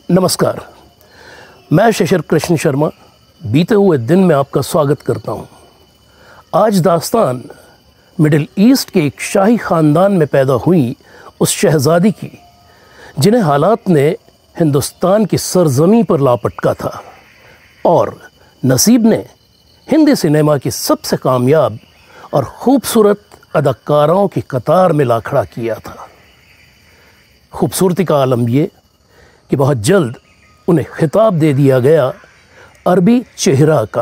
नमस्कार, मैं शशर कृष्ण शर्मा बीते हुए दिन में आपका स्वागत करता हूं। आज दास्तान मिडिल ईस्ट के एक शाही ख़ानदान में पैदा हुई उस शहज़ादी की जिन्हें हालात ने हिंदुस्तान की सरजमी पर लापटका था और नसीब ने हिंदी सिनेमा की सबसे कामयाब और खूबसूरत अदाकाराओं की कतार में ला खड़ा किया था। खूबसूरती का आलम ये कि बहुत जल्द उन्हें खिताब दे दिया गया अरबी चेहरा का।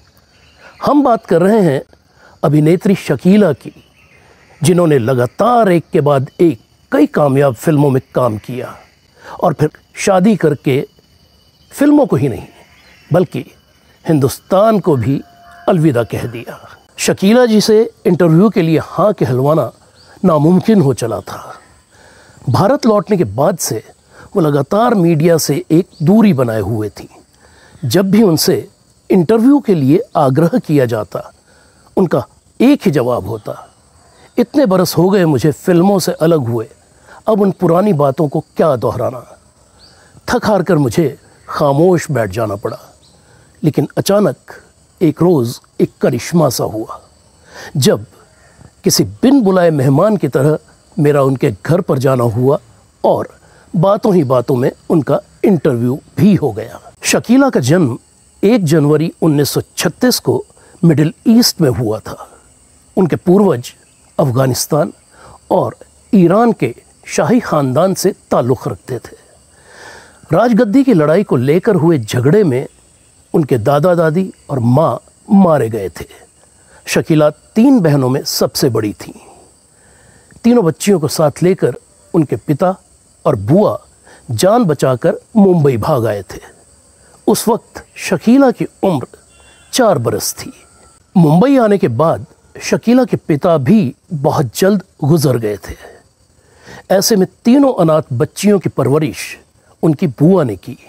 हम बात कर रहे हैं अभिनेत्री शकीला की, जिन्होंने लगातार एक के बाद एक कई कामयाब फिल्मों में काम किया और फिर शादी करके फिल्मों को ही नहीं बल्कि हिंदुस्तान को भी अलविदा कह दिया। शकीला जी से इंटरव्यू के लिए हाँ कहलवाना नामुमकिन हो चला था। भारत लौटने के बाद से वो लगातार मीडिया से एक दूरी बनाए हुए थी। जब भी उनसे इंटरव्यू के लिए आग्रह किया जाता, उनका एक ही जवाब होता, इतने बरस हो गए मुझे फिल्मों से अलग हुए, अब उन पुरानी बातों को क्या दोहराना। थक हार कर मुझे खामोश बैठ जाना पड़ा। लेकिन अचानक एक रोज़ एक करिश्मा सा हुआ, जब किसी बिन बुलाए मेहमान की तरह मेरा उनके घर पर जाना हुआ और बातों ही बातों में उनका इंटरव्यू भी हो गया। शकीला का जन्म 1 जनवरी 1936 को मिडिल ईस्ट में हुआ था। उनके पूर्वज अफ़गानिस्तान और ईरान के शाही ख़ानदान से ताल्लुक़ रखते थे। राजगद्दी की लड़ाई को लेकर हुए झगड़े में उनके दादा दादी और माँ मारे गए थे। शकीला 3 बहनों में सबसे बड़ी थीं। तीनों बच्चियों को साथ लेकर उनके पिता और बुआ जान बचाकर मुंबई भाग आए थे। उस वक्त शकीला की उम्र 4 बरस थी। मुंबई आने के बाद शकीला के पिता भी बहुत जल्द गुजर गए थे। ऐसे में तीनों अनाथ बच्चियों की परवरिश उनकी बुआ ने की।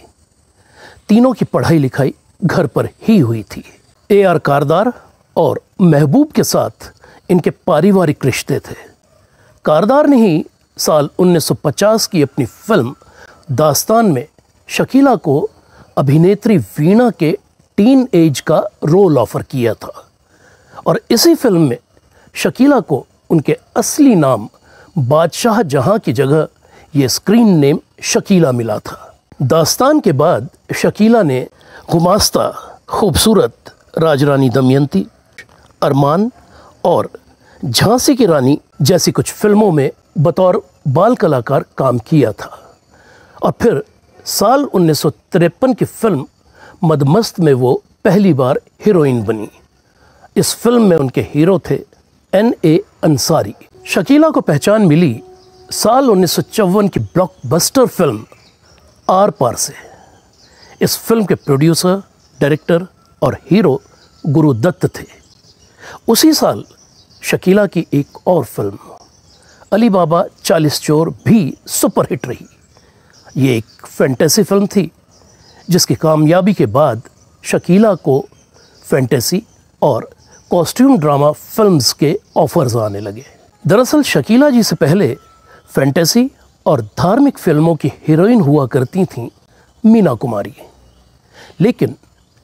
तीनों की पढ़ाई लिखाई घर पर ही हुई थी। A.R. कारदार और महबूब के साथ इनके पारिवारिक रिश्ते थे। कारदार ने ही साल 1950 की अपनी फिल्म दास्तान में शकीला को अभिनेत्री वीणा के टीन एज का रोल ऑफर किया था और इसी फिल्म में शकीला को उनके असली नाम बादशाह जहां की जगह ये स्क्रीन नेम शकीला मिला था। दास्तान के बाद शकीला ने गुमास्ता, खूबसूरत, राजरानी दमयंती, अरमान और झांसी की रानी जैसी कुछ फिल्मों में बतौर बाल कलाकार काम किया था और फिर साल 1953 की फिल्म मदमस्त में वो पहली बार हीरोइन बनी। इस फिल्म में उनके हीरो थे N.A. अंसारी। शकीला को पहचान मिली साल 1954 की ब्लॉकबस्टर फिल्म आर पार से। इस फिल्म के प्रोड्यूसर, डायरेक्टर और हीरो गुरु दत्त थे। उसी साल शकीला की एक और फिल्म अली बाबा 40 चोर भी सुपरहिट रही। ये एक फैंटेसी फिल्म थी जिसकी कामयाबी के बाद शकीला को फैंटेसी और कॉस्ट्यूम ड्रामा फिल्म्स के ऑफर्स आने लगे। दरअसल शकीला जी से पहले फैंटेसी और धार्मिक फिल्मों की हीरोइन हुआ करती थीं मीना कुमारी। लेकिन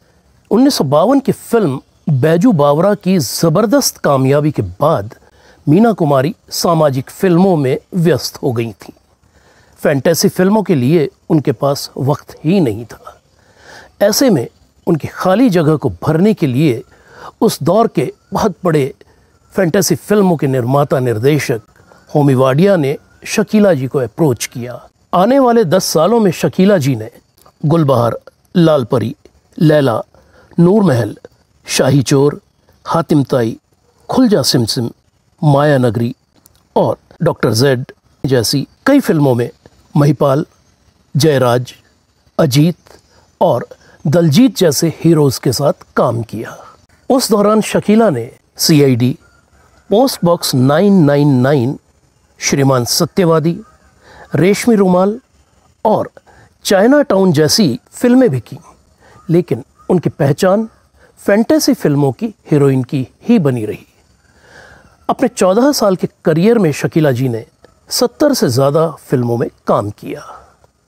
1952 की फिल्म बैजू बावरा की ज़बरदस्त कामयाबी के बाद मीना कुमारी सामाजिक फिल्मों में व्यस्त हो गई थीं। फैंटेसी फिल्मों के लिए उनके पास वक्त ही नहीं था। ऐसे में उनकी खाली जगह को भरने के लिए उस दौर के बहुत बड़े फैंटेसी फिल्मों के निर्माता निर्देशक होमी वाडिया ने शकीला जी को अप्रोच किया। आने वाले 10 सालों में शकीला जी ने गुलबहार, लाल परी, लैला, नूर महल, शाही चोर, हातिम ताई, खुलजा सिमसिम, माया नगरी और डॉक्टर जेड जैसी कई फिल्मों में महिपाल, जयराज, अजीत और दलजीत जैसे हीरोज़ के साथ काम किया। उस दौरान शकीला ने CID, पोस्ट बॉक्स 999, श्रीमान सत्यवादी, रेशमी रुमाल और चाइना टाउन जैसी फिल्में भी की। लेकिन उनकी पहचान फैंटेसी फिल्मों की हीरोइन की ही बनी रही। अपने 14 साल के करियर में शकीला जी ने 70 से ज़्यादा फिल्मों में काम किया।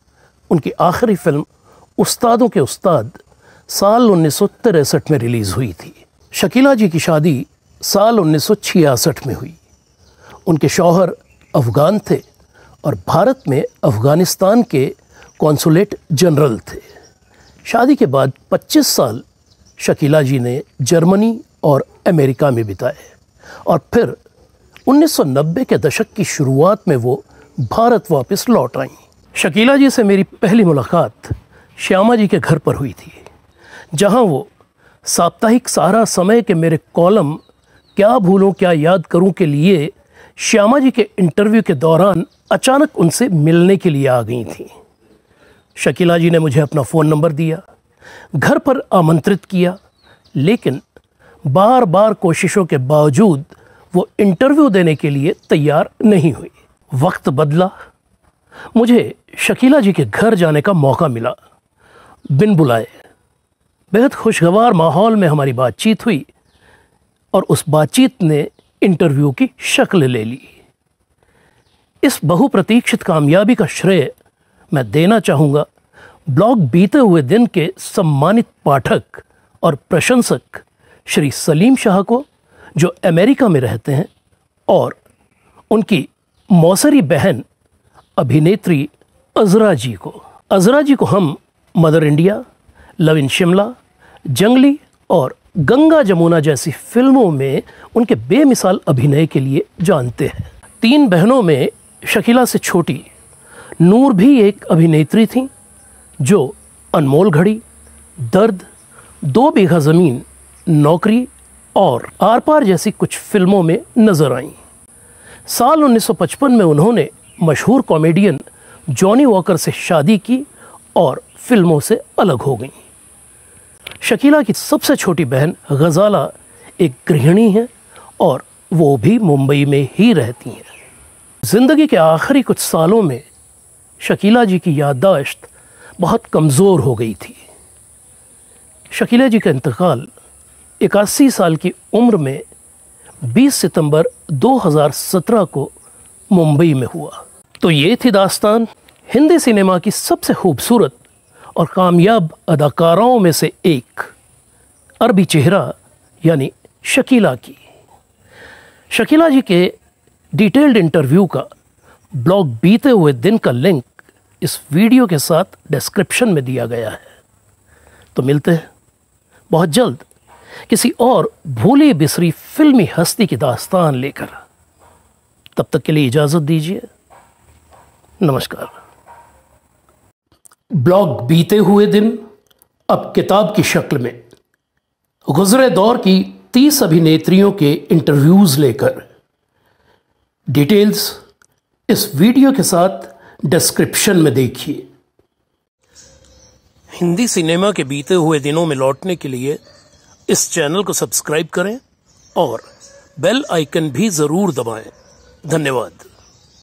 उनकी आखिरी फिल्म उस्तादों के उस्ताद साल 1963 में रिलीज़ हुई थी। शकीला जी की शादी साल 1966 में हुई। उनके शौहर अफ़गान थे और भारत में अफ़गानिस्तान के कॉन्सुलेट जनरल थे। शादी के बाद 25 साल शकीला जी ने जर्मनी और अमेरिका में बिताए और फिर 1990 के दशक की शुरुआत में वो भारत वापस लौट आईं। शकीला जी से मेरी पहली मुलाकात श्यामा जी के घर पर हुई थी, जहां वो साप्ताहिक सहारा समय के मेरे कॉलम क्या भूलूं क्या याद करूं के लिए श्यामा जी के इंटरव्यू के दौरान अचानक उनसे मिलने के लिए आ गई थीं। शकीला जी ने मुझे अपना फ़ोन नंबर दिया, घर पर आमंत्रित किया, लेकिन बार बार कोशिशों के बावजूद वो इंटरव्यू देने के लिए तैयार नहीं हुई। वक्त बदला, मुझे शकीला जी के घर जाने का मौका मिला। बिन बुलाए बेहद खुशगवार माहौल में हमारी बातचीत हुई और उस बातचीत ने इंटरव्यू की शक्ल ले ली। इस बहुप्रतीक्षित कामयाबी का श्रेय मैं देना चाहूँगा ब्लॉग बीते हुए दिन के सम्मानित पाठक और प्रशंसक श्री सलीम शाह को, जो अमेरिका में रहते हैं, और उनकी मौसरी बहन अभिनेत्री अज़रा जी को। अज़रा जी को हम Mother India, love in Shimla, Junglee और गंगा जमुना जैसी फिल्मों में उनके बेमिसाल अभिनय के लिए जानते हैं। 3 बहनों में शकीला से छोटी नूर भी एक अभिनेत्री थीं, जो अनमोल घड़ी, दर्द, 2 बीघा ज़मीन, नौकरी और आर पार जैसी कुछ फिल्मों में नजर आईं। साल 1955 में उन्होंने मशहूर कॉमेडियन जॉनी वॉकर से शादी की और फिल्मों से अलग हो गईं। शकीला की सबसे छोटी बहन गज़ाला एक गृहिणी है और वो भी मुंबई में ही रहती हैं। ज़िंदगी के आखिरी कुछ सालों में शकीला जी की याददाश्त बहुत कमज़ोर हो गई थी। शकीला जी का इंतकाल 81 साल की उम्र में 20 सितंबर 2017 को मुंबई में हुआ। तो ये थी दास्तान हिंदी सिनेमा की सबसे खूबसूरत और कामयाब अदाकाराओं में से एक अरबी चेहरा यानी शकीला की। शकीला जी के डिटेल्ड इंटरव्यू का ब्लॉग बीते हुए दिन का लिंक इस वीडियो के साथ डिस्क्रिप्शन में दिया गया है। तो मिलते हैं बहुत जल्द किसी और भूली बिसरी फिल्मी हस्ती की दास्तान लेकर। तब तक के लिए इजाज़त दीजिए। नमस्कार। ब्लॉग बीते हुए दिन अब किताब की शक्ल में गुज़रे दौर की 30 अभिनेत्रियों के इंटरव्यूज़ लेकर। डिटेल्स इस वीडियो के साथ डिस्क्रिप्शन में देखिए। हिंदी सिनेमा के बीते हुए दिनों में लौटने के लिए इस चैनल को सब्सक्राइब करें और बेल आइकन भी ज़रूर दबाएं। धन्यवाद।